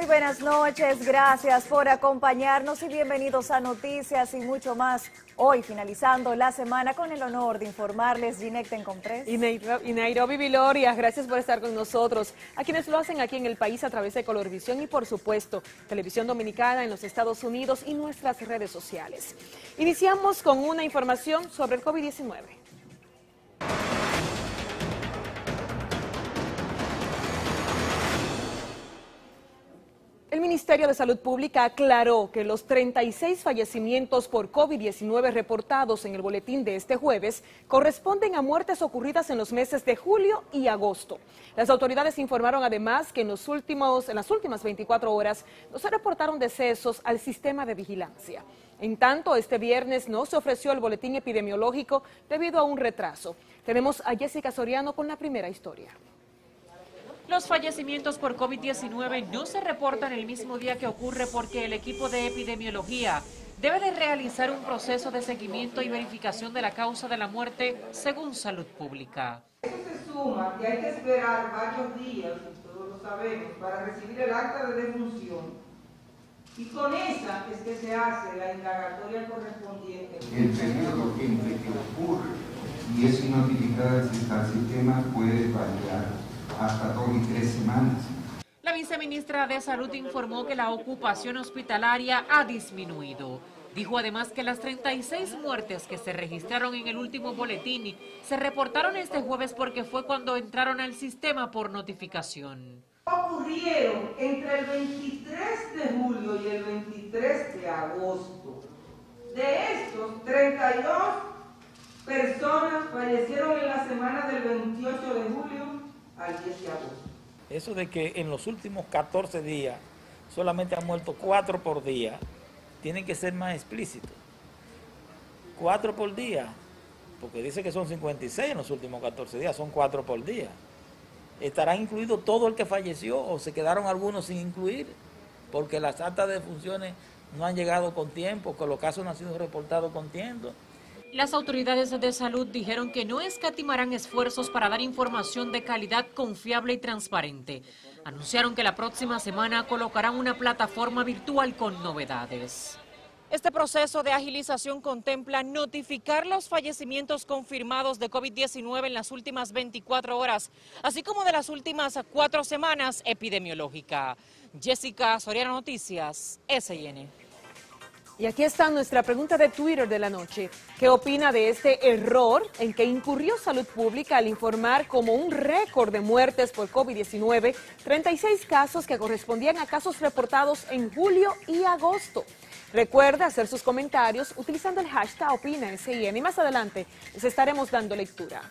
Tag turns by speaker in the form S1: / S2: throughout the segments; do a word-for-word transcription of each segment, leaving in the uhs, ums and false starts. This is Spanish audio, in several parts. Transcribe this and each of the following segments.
S1: Muy buenas noches, gracias por acompañarnos y bienvenidos a Noticias y mucho más. Hoy finalizando la semana con el honor de informarles Ginette Tencomprés.
S2: Y Nairobi Viloria, gracias por estar con nosotros. A quienes lo hacen aquí en el país a través de Colorvisión y por supuesto Televisión Dominicana en los Estados Unidos y nuestras redes sociales. Iniciamos con una información sobre el COVID diecinueve. El Ministerio de Salud Pública aclaró que los treinta y seis fallecimientos por COVID diecinueve reportados en el boletín de este jueves corresponden a muertes ocurridas en los meses de julio y agosto. Las autoridades informaron además que en, los últimos, en las últimas veinticuatro horas no se reportaron decesos al sistema de vigilancia. En tanto, este viernes no se ofreció el boletín epidemiológico debido a un retraso. Tenemos a Jessica Soriano con la primera historia.
S3: Los fallecimientos por COVID diecinueve no se reportan el mismo día que ocurre porque el equipo de epidemiología debe de realizar un proceso de seguimiento y verificación de la causa de la muerte según Salud Pública.
S4: Eso se suma que hay que esperar varios días, todos lo sabemos, para recibir el acta de defunción y con esa es que se hace la indagatoria correspondiente.
S5: El periodo entre que ocurre y es notificada al sistema puede variar hasta dos y tres semanas.
S3: La viceministra de Salud informó que la ocupación hospitalaria ha disminuido. Dijo además que las treinta y seis muertes que se registraron en el último boletín se reportaron este jueves porque fue cuando entraron al sistema por notificación.
S4: Ocurrieron entre el veintitrés de julio y el veintitrés de agosto. De estos, treinta y dos personas fallecieron en la semana del veintiocho de julio al diez de agosto.
S6: Eso de que en los últimos catorce días solamente han muerto cuatro por día, tienen que ser más explícitos. Cuatro por día, porque dice que son cincuenta y seis en los últimos catorce días, son cuatro por día. ¿Estará incluido todo el que falleció o se quedaron algunos sin incluir? Porque las actas de defunciones no han llegado con tiempo, que los casos no han sido reportados con tiempo.
S3: Las autoridades de salud dijeron que no escatimarán esfuerzos para dar información de calidad confiable y transparente. Anunciaron que la próxima semana colocarán una plataforma virtual con novedades. Este proceso de agilización contempla notificar los fallecimientos confirmados de COVID diecinueve en las últimas veinticuatro horas, así como de las últimas cuatro semanas epidemiológica. Jessica Soriano, Noticias, S I N.
S2: Y aquí está nuestra pregunta de Twitter de la noche. ¿Qué opina de este error en que incurrió Salud Pública al informar como un récord de muertes por COVID diecinueve treinta y seis casos que correspondían a casos reportados en julio y agosto? Recuerda hacer sus comentarios utilizando el hashtag OpinaSIN y más adelante les estaremos dando lectura.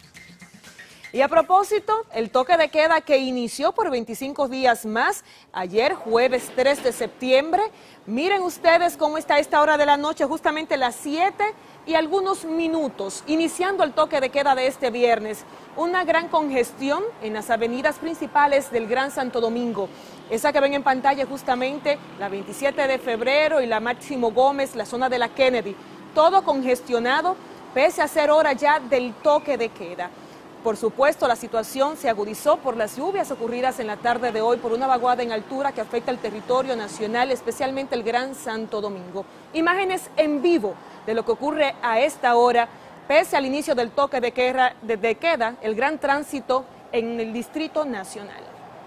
S2: Y a propósito, el toque de queda que inició por veinticinco días más, ayer jueves tres de septiembre, miren ustedes cómo está esta hora de la noche, justamente las siete y algunos minutos, iniciando el toque de queda de este viernes. Una gran congestión en las avenidas principales del Gran Santo Domingo. Esa que ven en pantalla justamente, la veintisiete de febrero y la Máximo Gómez, la zona de la Kennedy. Todo congestionado, pese a ser hora ya del toque de queda. Por supuesto, la situación se agudizó por las lluvias ocurridas en la tarde de hoy por una vaguada en altura que afecta el territorio nacional, especialmente el Gran Santo Domingo. Imágenes en vivo de lo que ocurre a esta hora, pese al inicio del toque de queda, de, de queda el gran tránsito en el Distrito Nacional.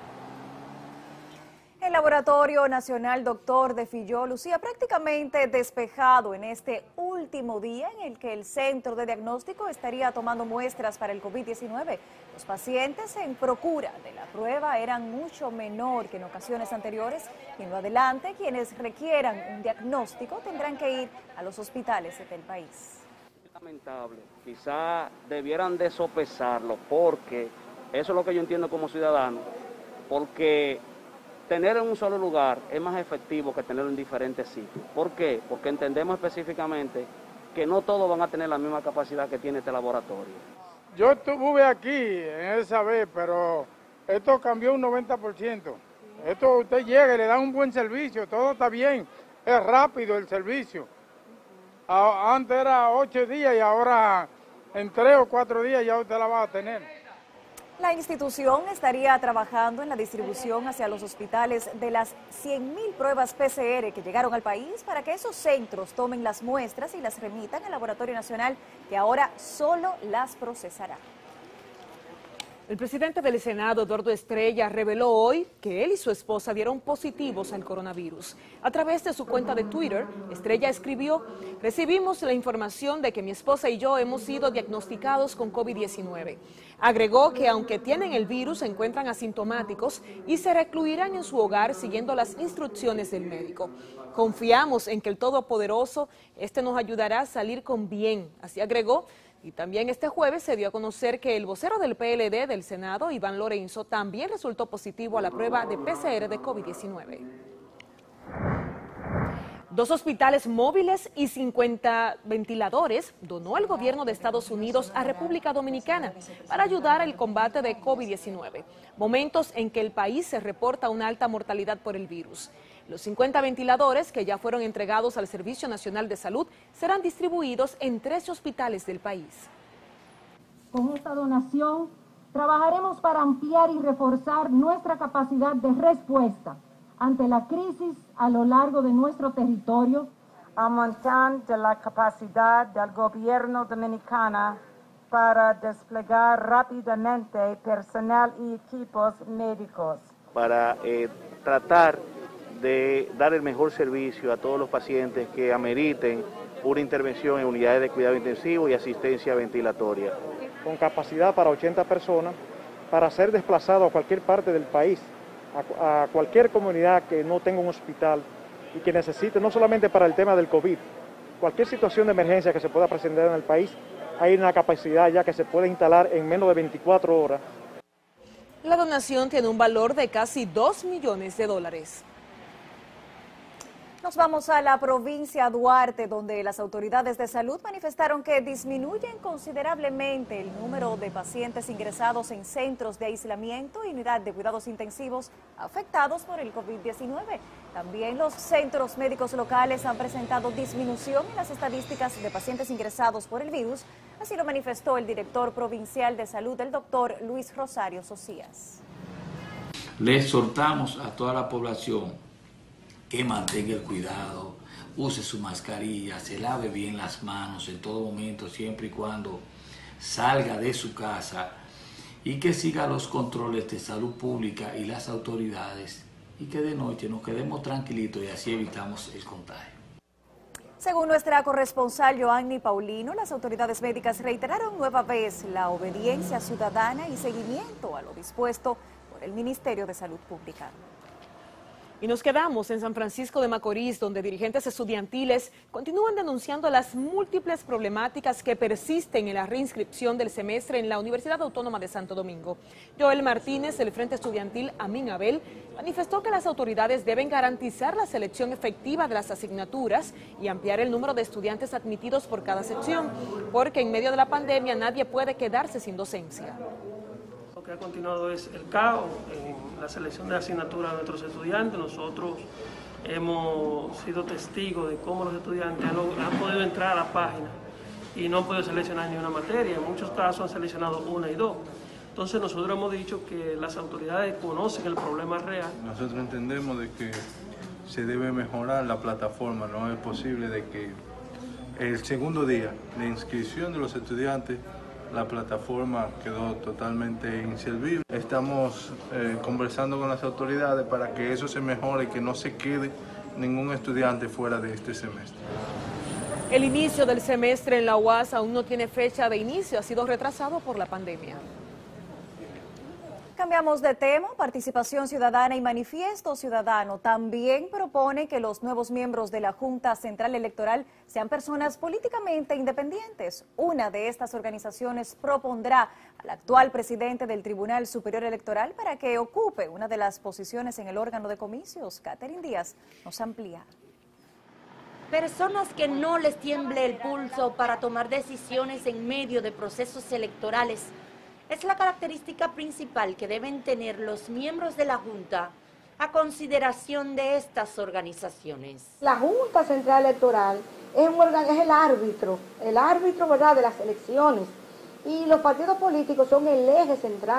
S1: El Laboratorio Nacional Doctor de Filló lucía prácticamente despejado en este último día en el que el Centro de Diagnóstico estaría tomando muestras para el COVID diecinueve. Los pacientes en procura de la prueba eran mucho menor que en ocasiones anteriores y en lo adelante quienes requieran un diagnóstico tendrán que ir a los hospitales del país.
S7: Lamentable, quizá debieran de sopesarlo porque eso es lo que yo entiendo como ciudadano, porque tener en un solo lugar es más efectivo que tenerlo en diferentes sitios. ¿Por qué? Porque entendemos específicamente que no todos van a tener la misma capacidad que tiene este laboratorio.
S8: Yo estuve aquí en esa vez, pero esto cambió un noventa por ciento. Esto usted llega y le dan un buen servicio, todo está bien, es rápido el servicio. Antes era ocho días y ahora en tres o cuatro días ya usted la va a tener.
S1: La institución estaría trabajando en la distribución hacia los hospitales de las cien mil pruebas P C R que llegaron al país para que esos centros tomen las muestras y las remitan al Laboratorio Nacional, que ahora solo las procesará.
S2: El presidente del Senado, Eduardo Estrella, reveló hoy que él y su esposa dieron positivos al coronavirus. A través de su cuenta de Twitter, Estrella escribió: recibimos la información de que mi esposa y yo hemos sido diagnosticados con COVID diecinueve. Agregó que aunque tienen el virus, se encuentran asintomáticos y se recluirán en su hogar siguiendo las instrucciones del médico. Confiamos en que el Todopoderoso este nos ayudará a salir con bien, así agregó. Y también este jueves se dio a conocer que el vocero del P L D del Senado, Iván Lorenzo, también resultó positivo a la prueba de P C R de COVID diecinueve. Dos hospitales móviles y cincuenta ventiladores donó el gobierno de Estados Unidos a República Dominicana para ayudar al combate de COVID diecinueve, momentos en que el país se reporta una alta mortalidad por el virus. Los cincuenta ventiladores que ya fueron entregados al Servicio Nacional de Salud serán distribuidos en trece hospitales del país.
S9: Con esta donación trabajaremos para ampliar y reforzar nuestra capacidad de respuesta ante la crisis a lo largo de nuestro territorio,
S10: aumentando la capacidad del gobierno dominicano para desplegar rápidamente personal y equipos médicos.
S7: Para eh, tratar de dar el mejor servicio a todos los pacientes que ameriten una intervención en unidades de cuidado intensivo y asistencia ventilatoria.
S11: Con capacidad para ochenta personas, para ser desplazado a cualquier parte del país, a, a cualquier comunidad que no tenga un hospital y que necesite, no solamente para el tema del COVID, cualquier situación de emergencia que se pueda presentar en el país, hay una capacidad ya que se puede instalar en menos de veinticuatro horas.
S2: La donación tiene un valor de casi dos millones de dólares.
S1: Nos vamos a la provincia Duarte, donde las autoridades de salud manifestaron que disminuyen considerablemente el número de pacientes ingresados en centros de aislamiento y unidad de cuidados intensivos afectados por el COVID diecinueve. También los centros médicos locales han presentado disminución en las estadísticas de pacientes ingresados por el virus, así lo manifestó el director provincial de salud, el doctor Luis Rosario Socias.
S12: Le exhortamos a toda la población que mantenga el cuidado, use su mascarilla, se lave bien las manos en todo momento, siempre y cuando salga de su casa, y que siga los controles de salud pública y las autoridades, y que de noche nos quedemos tranquilitos y así evitamos el contagio.
S1: Según nuestra corresponsal Joanny Paulino, las autoridades médicas reiteraron nueva vez la obediencia ciudadana y seguimiento a lo dispuesto por el Ministerio de Salud Pública.
S2: Y nos quedamos en San Francisco de Macorís, donde dirigentes estudiantiles continúan denunciando las múltiples problemáticas que persisten en la reinscripción del semestre en la Universidad Autónoma de Santo Domingo. Joel Martínez, del Frente Estudiantil Amin Abel, manifestó que las autoridades deben garantizar la selección efectiva de las asignaturas y ampliar el número de estudiantes admitidos por cada sección, porque en medio de la pandemia nadie puede quedarse sin docencia.
S13: Lo que ha continuado es el caos en la selección de asignaturas de nuestros estudiantes. Nosotros hemos sido testigos de cómo los estudiantes han, han podido entrar a la página y no han podido seleccionar ni una materia. En muchos casos han seleccionado una y dos. Entonces nosotros hemos dicho que las autoridades conocen el problema real.
S14: Nosotros entendemos de que se debe mejorar la plataforma. No es posible de que el segundo día de inscripción de los estudiantes la plataforma quedó totalmente inservible. Estamos eh, conversando con las autoridades para que eso se mejore y que no se quede ningún estudiante fuera de este semestre.
S2: El inicio del semestre en la U A S aún no tiene fecha de inicio, ha sido retrasado por la pandemia.
S1: Cambiamos de tema. Participación Ciudadana y Manifiesto Ciudadano también propone que los nuevos miembros de la Junta Central Electoral sean personas políticamente independientes. Una de estas organizaciones propondrá al actual presidente del Tribunal Superior Electoral para que ocupe una de las posiciones en el órgano de comicios. Catherine Díaz nos amplía.
S15: Personas que no les tiemble el pulso para tomar decisiones en medio de procesos electorales es la característica principal que deben tener los miembros de la Junta a consideración de estas organizaciones.
S16: La Junta Central Electoral es, un órgano, es el árbitro, el árbitro, ¿verdad?, de las elecciones, y los partidos políticos son el eje central.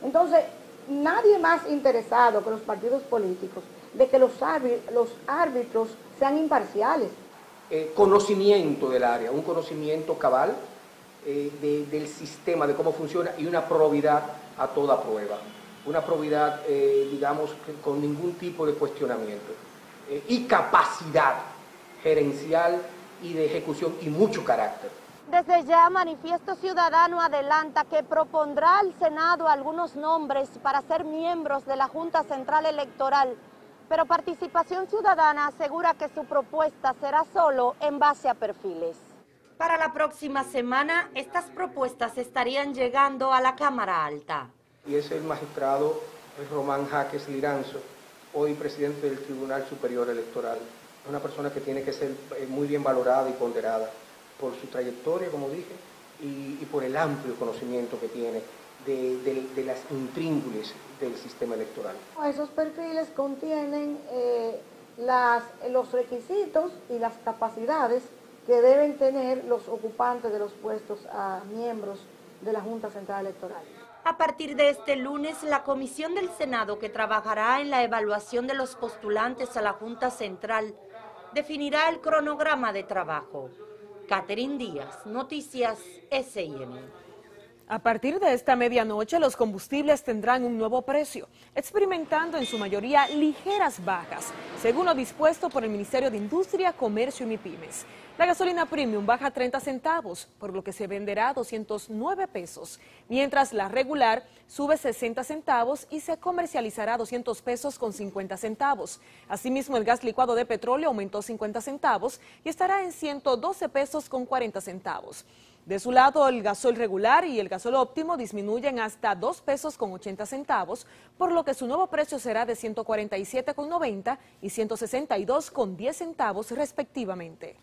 S16: Entonces, nadie más interesado que los partidos políticos de que los árbitros, los árbitros sean imparciales.
S17: Eh, conocimiento del área, un conocimiento cabal eh, de, del sistema, de cómo funciona y una probidad a toda prueba. Una probidad, eh, digamos, con ningún tipo de cuestionamiento. Eh, y capacidad gerencial y de ejecución y mucho carácter.
S15: Desde ya, Manifiesto Ciudadano adelanta que propondrá al Senado algunos nombres para ser miembros de la Junta Central Electoral, pero Participación Ciudadana asegura que su propuesta será solo en base a perfiles. Para la próxima semana, estas propuestas estarían llegando a la Cámara Alta.
S17: Y es el magistrado Román Jaques Liranzo, hoy presidente del Tribunal Superior Electoral. Es una persona que tiene que ser muy bien valorada y ponderada por su trayectoria, como dije, y, y por el amplio conocimiento que tiene de, de, de las intríngulis del sistema electoral.
S16: Esos perfiles contienen eh, las, los requisitos y las capacidades que deben tener los ocupantes de los puestos a miembros de la Junta Central Electoral.
S15: A partir de este lunes, la comisión del Senado que trabajará en la evaluación de los postulantes a la Junta Central definirá el cronograma de trabajo. Catherine Díaz, Noticias S I N.
S2: A partir de esta medianoche, los combustibles tendrán un nuevo precio, experimentando en su mayoría ligeras bajas, según lo dispuesto por el Ministerio de Industria, Comercio y MIPYMES. La gasolina premium baja treinta centavos, por lo que se venderá a doscientos nueve pesos, mientras la regular sube sesenta centavos y se comercializará a doscientos pesos con cincuenta centavos. Asimismo, el gas licuado de petróleo aumentó cincuenta centavos y estará en ciento doce pesos con cuarenta centavos. De su lado, el gasol regular y el gasol óptimo disminuyen hasta dos pesos con ochenta centavos, por lo que su nuevo precio será de ciento cuarenta y siete con noventa y ciento sesenta y dos con diez centavos respectivamente.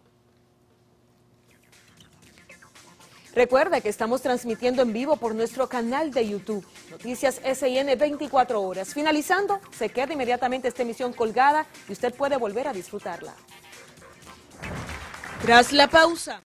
S2: Recuerde que estamos transmitiendo en vivo por nuestro canal de YouTube, Noticias S I N veinticuatro horas. Finalizando, se queda inmediatamente esta emisión colgada y usted puede volver a disfrutarla. Tras la pausa.